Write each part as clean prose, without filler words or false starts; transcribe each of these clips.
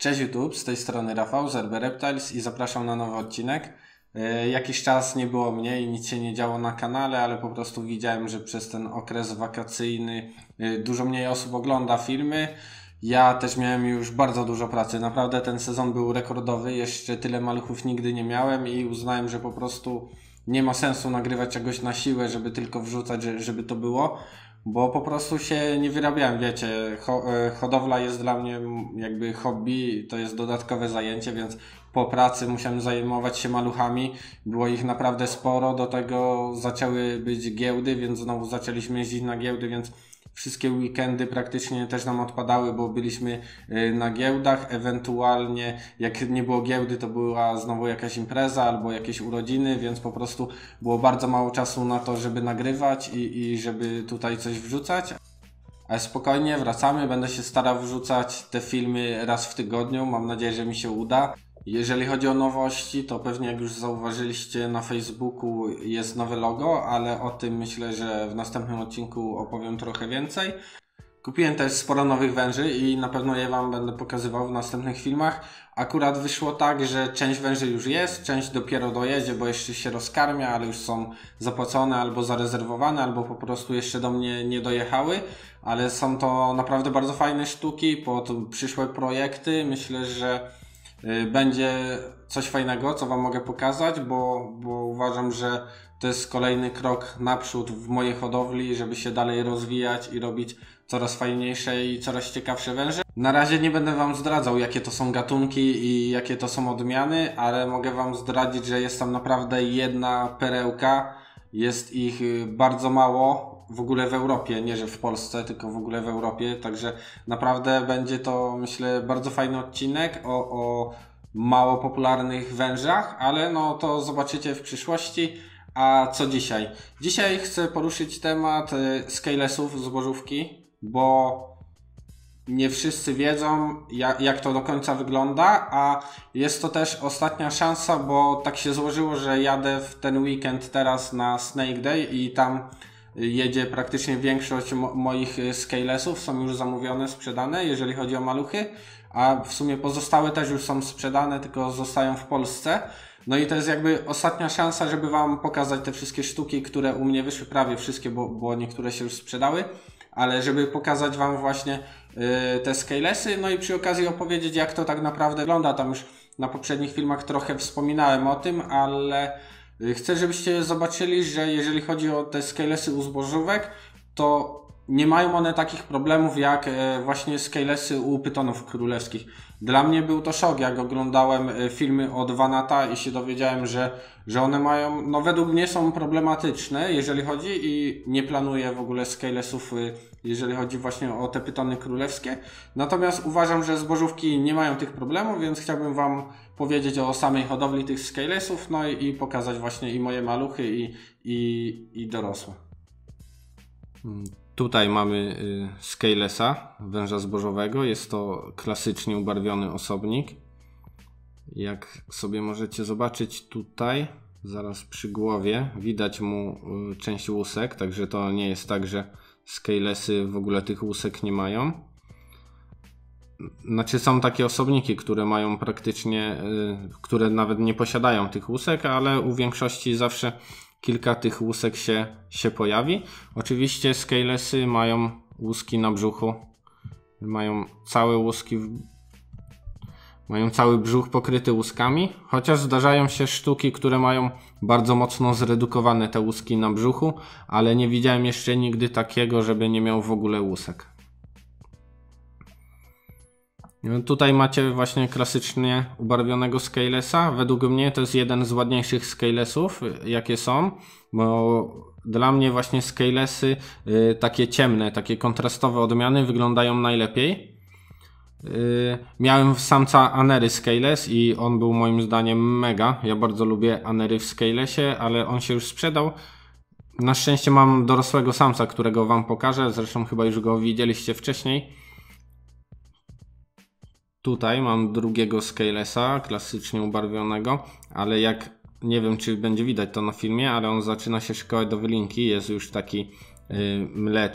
Cześć YouTube, z tej strony Rafał z RB Reptiles i zapraszam na nowy odcinek. Jakiś czas nie było mnie i nic się nie działo na kanale, ale po prostu widziałem, że przez ten okres wakacyjny dużo mniej osób ogląda filmy. Ja też miałem już bardzo dużo pracy, naprawdę ten sezon był rekordowy, jeszcze tyle maluchów nigdy nie miałem i uznałem, że po prostu nie ma sensu nagrywać czegoś na siłę, żeby tylko wrzucać, żeby to było. Bo po prostu się nie wyrabiałem, wiecie, hodowla jest dla mnie jakby hobby, to jest dodatkowe zajęcie, więc po pracy musiałem zajmować się maluchami, było ich naprawdę sporo, do tego zaczęły być giełdy, więc znowu zaczęliśmy jeździć na giełdy, więc wszystkie weekendy praktycznie też nam odpadały, bo byliśmy na giełdach, ewentualnie jak nie było giełdy, to była znowu jakaś impreza albo jakieś urodziny, więc po prostu było bardzo mało czasu na to, żeby nagrywać i żeby tutaj coś wrzucać. Ale spokojnie, wracamy, będę się starał wrzucać te filmy raz w tygodniu, mam nadzieję, że mi się uda. Jeżeli chodzi o nowości, to pewnie jak już zauważyliście na Facebooku jest nowe logo, ale o tym myślę, że w następnym odcinku opowiem trochę więcej. Kupiłem też sporo nowych węży i na pewno je Wam będę pokazywał w następnych filmach. Akurat wyszło tak, że część węży już jest, część dopiero dojedzie, bo jeszcze się rozkarmia, ale już są zapłacone albo zarezerwowane, albo po prostu jeszcze do mnie nie dojechały. Ale są to naprawdę bardzo fajne sztuki pod przyszłe projekty. Myślę, że będzie coś fajnego, co Wam mogę pokazać, bo uważam, że to jest kolejny krok naprzód w mojej hodowli, żeby się dalej rozwijać i robić coraz fajniejsze i coraz ciekawsze węże. Na razie nie będę Wam zdradzał, jakie to są gatunki i jakie to są odmiany, ale mogę Wam zdradzić, że jest tam naprawdę jedna perełka. Jest ich bardzo mało w ogóle w Europie, nie że w Polsce, tylko w ogóle w Europie, także naprawdę będzie to, myślę, bardzo fajny odcinek o mało popularnych wężach, ale no to zobaczycie w przyszłości. A co dzisiaj? Dzisiaj chcę poruszyć temat scalesów zbożówki, bo nie wszyscy wiedzą, jak to do końca wygląda, a jest to też ostatnia szansa, bo tak się złożyło, że jadę w ten weekend teraz na Snake Day i tam jedzie praktycznie większość moich scalesów, są już zamówione, sprzedane, jeżeli chodzi o maluchy, a w sumie pozostałe też już są sprzedane, tylko zostają w Polsce. No i to jest jakby ostatnia szansa, żeby Wam pokazać te wszystkie sztuki, które u mnie wyszły, prawie wszystkie, bo niektóre się już sprzedały, ale żeby pokazać Wam właśnie te scalesy, no i przy okazji opowiedzieć, jak to tak naprawdę wygląda. Tam już na poprzednich filmach trochę wspominałem o tym, ale chcę, żebyście zobaczyli, że jeżeli chodzi o te scalesy u zbożówek, to nie mają one takich problemów jak właśnie scalesy u pytonów królewskich. Dla mnie był to szok, jak oglądałem filmy od Vanata i się dowiedziałem, że one mają, no według mnie są problematyczne, jeżeli chodzi, i nie planuję w ogóle scalesów, jeżeli chodzi właśnie o te pytony królewskie. Natomiast uważam, że zbożówki nie mają tych problemów, więc chciałbym Wam powiedzieć o samej hodowli tych scalesów, no i pokazać właśnie i moje maluchy i dorosłe. Tutaj mamy scalesa, węża zbożowego. Jest to klasycznie ubarwiony osobnik. Jak sobie możecie zobaczyć tutaj, zaraz przy głowie, widać mu część łusek, także to nie jest tak, że scalesy w ogóle tych łusek nie mają. Znaczy są takie osobniki, które mają praktycznie, które nawet nie posiadają tych łusek, ale u większości zawsze kilka tych łusek się pojawi. Oczywiście scalesy mają łuski na brzuchu. Mają całe łuski, mają cały brzuch pokryty łuskami. Chociaż zdarzają się sztuki, które mają bardzo mocno zredukowane te łuski na brzuchu, ale nie widziałem jeszcze nigdy takiego, żeby nie miał w ogóle łusek. Tutaj macie właśnie klasycznie ubarwionego scalesa. Według mnie to jest jeden z ładniejszych scalesów, jakie są, bo dla mnie właśnie scalesy takie ciemne, takie kontrastowe odmiany wyglądają najlepiej. Miałem w samca Anery scales i on był moim zdaniem mega. Ja bardzo lubię Anery w scalesie, ale on się już sprzedał. Na szczęście mam dorosłego samca, którego Wam pokażę, zresztą chyba już go widzieliście wcześniej. Tutaj mam drugiego scalesa, klasycznie ubarwionego, ale jak nie wiem, czy będzie widać to na filmie, ale on zaczyna się szkołać do wylinki, jest już taki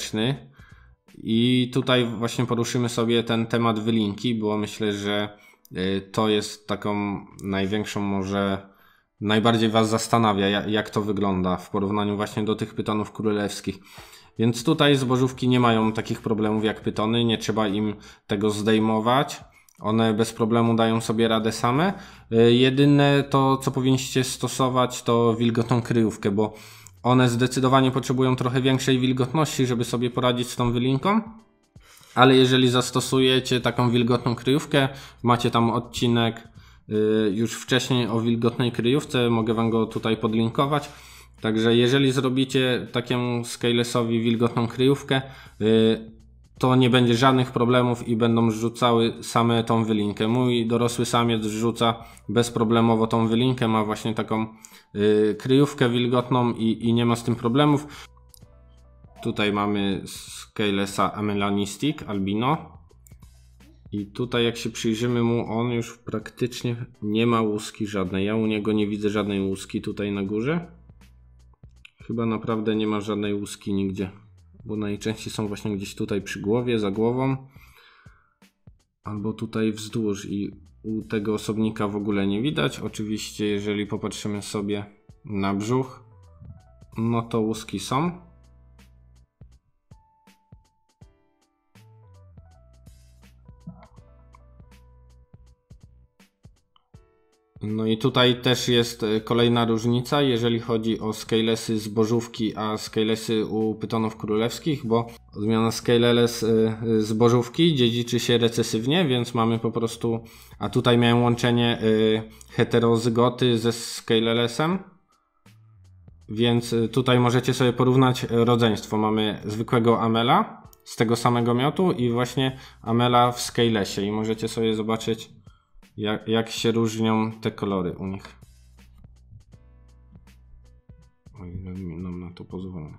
mleczny. I tutaj właśnie poruszymy sobie ten temat wylinki, bo myślę, że to jest taką największą, może najbardziej Was zastanawia, jak to wygląda w porównaniu właśnie do tych pytonów królewskich. Więc tutaj zbożówki nie mają takich problemów jak pytony, nie trzeba im tego zdejmować. One bez problemu dają sobie radę same. Jedyne to, co powinniście stosować, to wilgotną kryjówkę, bo one zdecydowanie potrzebują trochę większej wilgotności, żeby sobie poradzić z tą wylinką. Ale jeżeli zastosujecie taką wilgotną kryjówkę, macie tam odcinek już wcześniej o wilgotnej kryjówce, mogę Wam go tutaj podlinkować. Także jeżeli zrobicie takiemu Scalesowi wilgotną kryjówkę, to nie będzie żadnych problemów i będą zrzucały same tą wylinkę. Mój dorosły samiec zrzuca bezproblemowo tą wylinkę, ma właśnie taką kryjówkę wilgotną i nie ma z tym problemów. Tutaj mamy Scalesa Amelanistic Albino i tutaj jak się przyjrzymy mu, on już praktycznie nie ma łuski żadnej. Ja u niego nie widzę żadnej łuski tutaj na górze. Chyba naprawdę nie ma żadnej łuski nigdzie, bo najczęściej są właśnie gdzieś tutaj przy głowie, za głową albo tutaj wzdłuż i u tego osobnika w ogóle nie widać. Oczywiście jeżeli popatrzymy sobie na brzuch, no to łuski są. No i tutaj też jest kolejna różnica, jeżeli chodzi o Scalesy zbożówki, a Scalesy u pytonów królewskich, bo odmiana Scales zbożówki dziedziczy się recesywnie, więc mamy po prostu, a tutaj miałem łączenie heterozygoty ze Scalesem, więc tutaj możecie sobie porównać rodzeństwo. Mamy zwykłego Amela z tego samego miotu i właśnie Amela w Scalesie i możecie sobie zobaczyć, jak się różnią te kolory u nich. O ile nam na to pozwolą.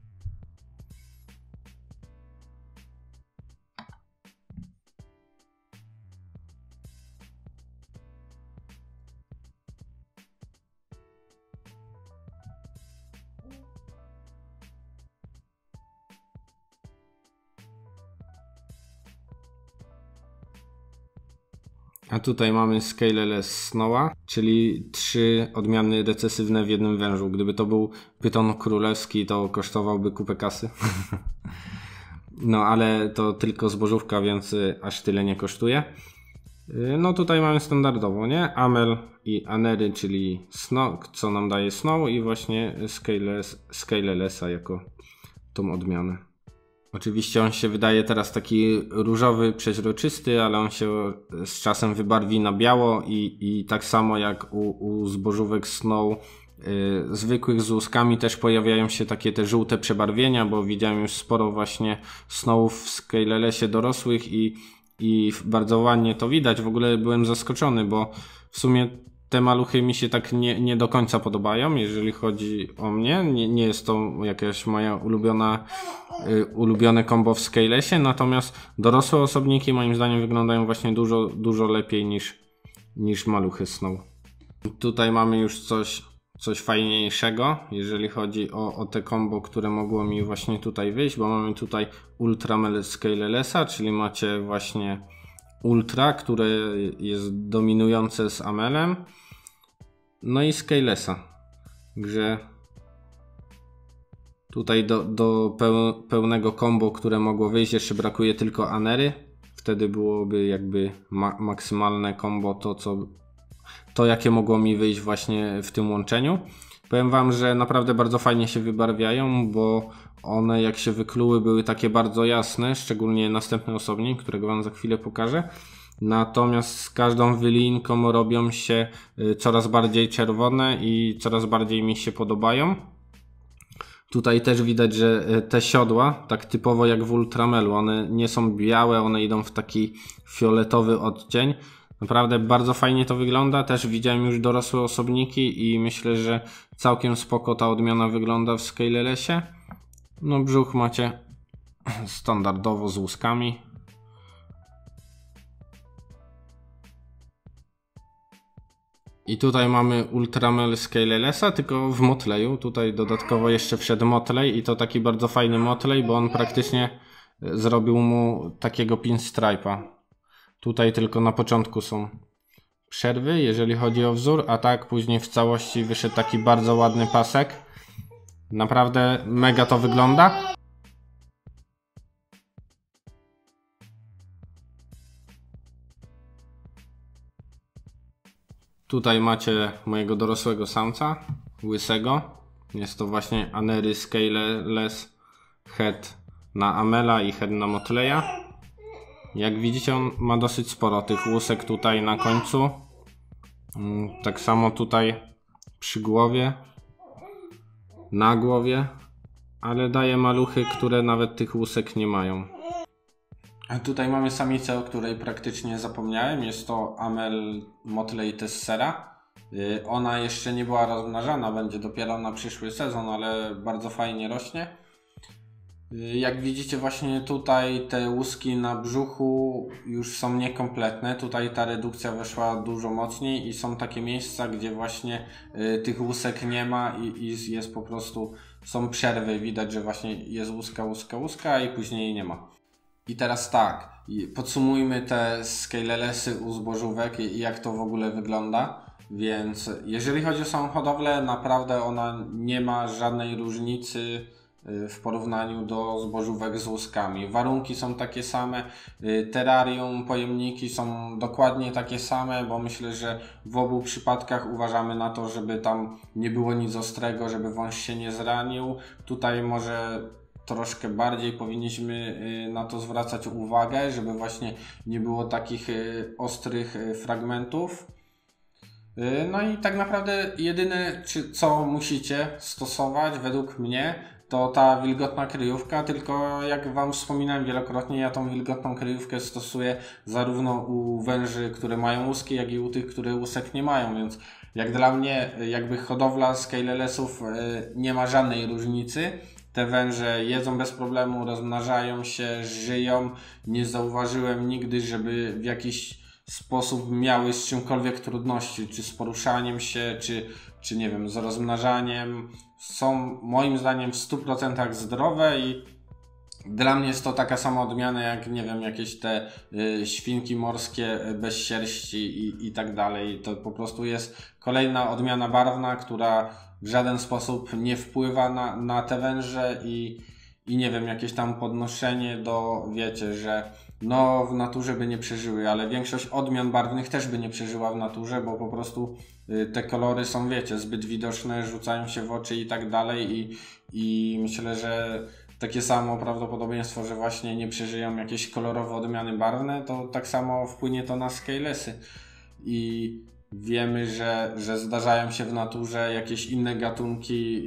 A tutaj mamy Scales Snowa, czyli 3 odmiany recesywne w jednym wężu. Gdyby to był pyton królewski, to kosztowałby kupę kasy. No ale to tylko zbożówka, więc aż tyle nie kosztuje. No tutaj mamy standardowo, nie? Amel i Anery, czyli Snow, co nam daje Snow i właśnie Scalesa jako tą odmianę. Oczywiście on się wydaje teraz taki różowy, przeźroczysty, ale on się z czasem wybarwi na biało i tak samo jak u zbożówek Snow zwykłych z łuskami też pojawiają się takie te żółte przebarwienia, bo widziałem już sporo właśnie Snowów w Scalesie dorosłych i bardzo ładnie to widać. W ogóle byłem zaskoczony, bo w sumie te maluchy mi się tak nie do końca podobają, jeżeli chodzi o mnie. Nie jest to jakaś moja ulubione combo w Scalesie, natomiast dorosłe osobniki moim zdaniem wyglądają właśnie dużo lepiej niż maluchy Snow. Tutaj mamy już coś fajniejszego, jeżeli chodzi o te combo, które mogło mi właśnie tutaj wyjść, bo mamy tutaj Ultramel Scalesa, czyli macie właśnie Ultra, które jest dominujące z Amelem, no i Scalesa. Także tutaj do pełnego combo, które mogło wyjść, jeszcze brakuje tylko Anery. Wtedy byłoby jakby maksymalne combo, to jakie mogło mi wyjść właśnie w tym łączeniu. Powiem Wam, że naprawdę bardzo fajnie się wybarwiają, bo one jak się wykluły były takie bardzo jasne, szczególnie następny osobnik, którego Wam za chwilę pokażę. Natomiast z każdą wylinką robią się coraz bardziej czerwone i coraz bardziej mi się podobają. Tutaj też widać, że te siodła, tak typowo jak w Ultramelu, one nie są białe, one idą w taki fioletowy odcień. Naprawdę bardzo fajnie to wygląda, też widziałem już dorosłe osobniki i myślę, że całkiem spoko ta odmiana wygląda w Scalesie. No brzuch macie standardowo z łuskami. I tutaj mamy Ultramel Scalesa, tylko w motleju. Tutaj dodatkowo jeszcze wszedł motlej i to taki bardzo fajny motlej, bo on praktycznie zrobił mu takiego pinstripe'a. Tutaj tylko na początku są przerwy, jeżeli chodzi o wzór, a tak później w całości wyszedł taki bardzo ładny pasek. Naprawdę mega to wygląda. Tutaj macie mojego dorosłego samca, łysego. Jest to właśnie Anery Scaleless Head na Amela i Head na Motleya. Jak widzicie, on ma dosyć sporo tych łusek tutaj na końcu. Tak samo tutaj przy głowie, na głowie, ale daje maluchy, które nawet tych łusek nie mają. A tutaj mamy samicę, o której praktycznie zapomniałem. Jest to Amel Motley Tessera. Ona jeszcze nie była rozmnażana, będzie dopiero na przyszły sezon, ale bardzo fajnie rośnie. Jak widzicie, właśnie tutaj te łuski na brzuchu już są niekompletne. Tutaj ta redukcja weszła dużo mocniej i są takie miejsca, gdzie właśnie tych łusek nie ma i jest po prostu, są przerwy. Widać, że właśnie jest łuska i później nie ma. I teraz tak, podsumujmy te Scalelessy u zbożówek i jak to w ogóle wygląda. Więc jeżeli chodzi o samą hodowlę, naprawdę ona nie ma żadnej różnicy w porównaniu do zbożówek z łuskami. Warunki są takie same, terrarium, pojemniki są dokładnie takie same, bo myślę, że w obu przypadkach uważamy na to, żeby tam nie było nic ostrego, żeby wąż się nie zranił. Tutaj może troszkę bardziej powinniśmy na to zwracać uwagę, żeby właśnie nie było takich ostrych fragmentów. No i tak naprawdę jedyne, co musicie stosować według mnie, to ta wilgotna kryjówka, tylko jak Wam wspominałem wielokrotnie, ja tą wilgotną kryjówkę stosuję zarówno u węży, które mają łuski, jak i u tych, które łusek nie mają, więc jak dla mnie jakby hodowla Scalelessów nie ma żadnej różnicy. Te węże jedzą bez problemu, rozmnażają się, żyją. Nie zauważyłem nigdy, żeby w jakiś sposób miały z czymkolwiek trudności, czy z poruszaniem się, czy nie wiem, z rozmnażaniem. Są moim zdaniem w 100% zdrowe i dla mnie jest to taka sama odmiana jak, nie wiem, jakieś te świnki morskie bez sierści i tak dalej. To po prostu jest kolejna odmiana barwna, która w żaden sposób nie wpływa na te węże i nie wiem, jakieś tam podnoszenie do, wiecie, że no w naturze by nie przeżyły, ale większość odmian barwnych też by nie przeżyła w naturze, bo po prostu te kolory są, wiecie, zbyt widoczne, rzucają się w oczy i tak dalej i myślę, że takie samo prawdopodobieństwo, że właśnie nie przeżyją jakieś kolorowe odmiany barwne, to tak samo wpłynie to na Scalelessy. I wiemy, że zdarzają się w naturze jakieś inne gatunki,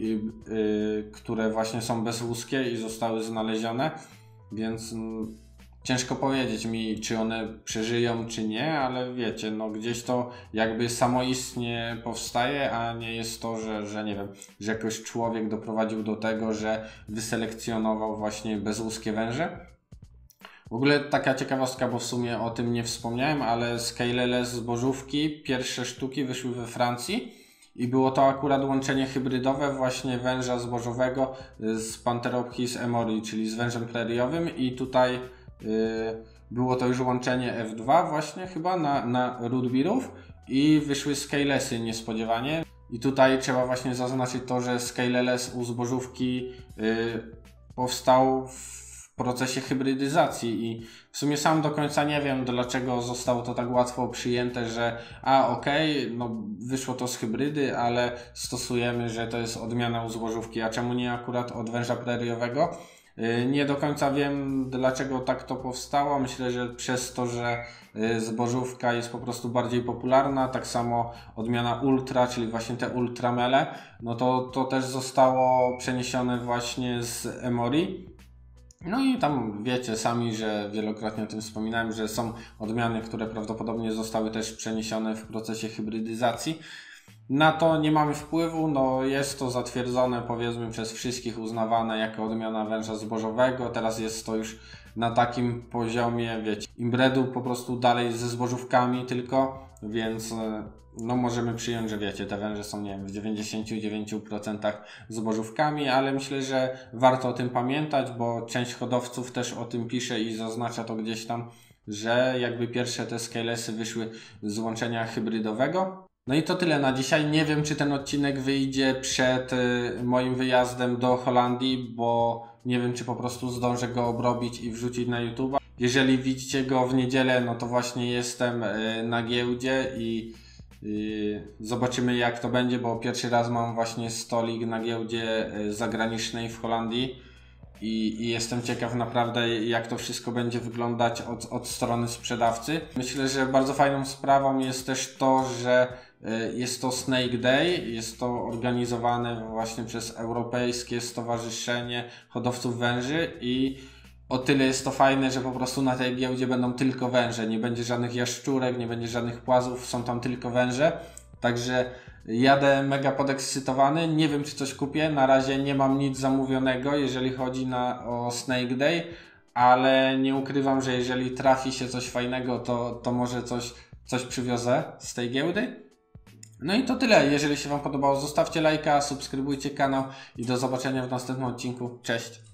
które właśnie są bezłuskie i zostały znalezione, więc ciężko powiedzieć mi, czy one przeżyją, czy nie, ale wiecie, no gdzieś to jakby samoistnie powstaje, a nie jest to, że nie wiem, że jakoś człowiek doprowadził do tego, że wyselekcjonował właśnie bezłuskie węże. W ogóle taka ciekawostka, bo w sumie o tym nie wspomniałem, ale Scaleless zbożówki, pierwsze sztuki wyszły we Francji i było to akurat łączenie hybrydowe właśnie węża zbożowego z Pantheropsis emori, czyli z wężem preriowym i tutaj było to już łączenie F2 właśnie chyba na rootbeerów i wyszły Scalelessy niespodziewanie. I tutaj trzeba właśnie zaznaczyć to, że Scaleless u zbożówki powstał w procesie hybrydyzacji i w sumie sam do końca nie wiem, dlaczego zostało to tak łatwo przyjęte, że okej, no wyszło to z hybrydy, ale stosujemy, że to jest odmiana u zbożówki, a czemu nie akurat od węża preriowego? Nie do końca wiem, dlaczego tak to powstało. Myślę, że przez to, że zbożówka jest po prostu bardziej popularna, tak samo odmiana ultra, czyli właśnie te ultramele, no to też zostało przeniesione właśnie z emori. No i tam wiecie sami, że wielokrotnie o tym wspominałem, że są odmiany, które prawdopodobnie zostały też przeniesione w procesie hybrydyzacji. Na to nie mamy wpływu, no jest to zatwierdzone powiedzmy przez wszystkich, uznawane jako odmiana węża zbożowego. Teraz jest to już na takim poziomie, wiecie, inbredu po prostu dalej ze zbożówkami tylko, więc no możemy przyjąć, że wiecie, te węże są, nie wiem, w 99% zbożówkami, ale myślę, że warto o tym pamiętać, bo część hodowców też o tym pisze i zaznacza to gdzieś tam że jakby pierwsze te Scalesy wyszły z łączenia hybrydowego. No i to tyle na dzisiaj. Nie wiem, czy ten odcinek wyjdzie przed moim wyjazdem do Holandii, bo nie wiem, czy po prostu zdążę go obrobić i wrzucić na YouTube'a. Jeżeli widzicie go w niedzielę, no to właśnie jestem na giełdzie i zobaczymy, jak to będzie, bo pierwszy raz mam właśnie stolik na giełdzie zagranicznej w Holandii i jestem ciekaw naprawdę, jak to wszystko będzie wyglądać od strony sprzedawcy. Myślę, że bardzo fajną sprawą jest też to, że jest to Snake Day, jest to organizowane właśnie przez Europejskie Stowarzyszenie Hodowców Węży i o tyle jest to fajne, że po prostu na tej giełdzie będą tylko węże, nie będzie żadnych jaszczurek, nie będzie żadnych płazów, są tam tylko węże. Także jadę mega podekscytowany, nie wiem, czy coś kupię, na razie nie mam nic zamówionego, jeżeli chodzi o Snake Day, ale nie ukrywam, że jeżeli trafi się coś fajnego, to może coś przywiozę z tej giełdy. No i to tyle, jeżeli się Wam podobało, zostawcie lajka, subskrybujcie kanał i do zobaczenia w następnym odcinku, cześć!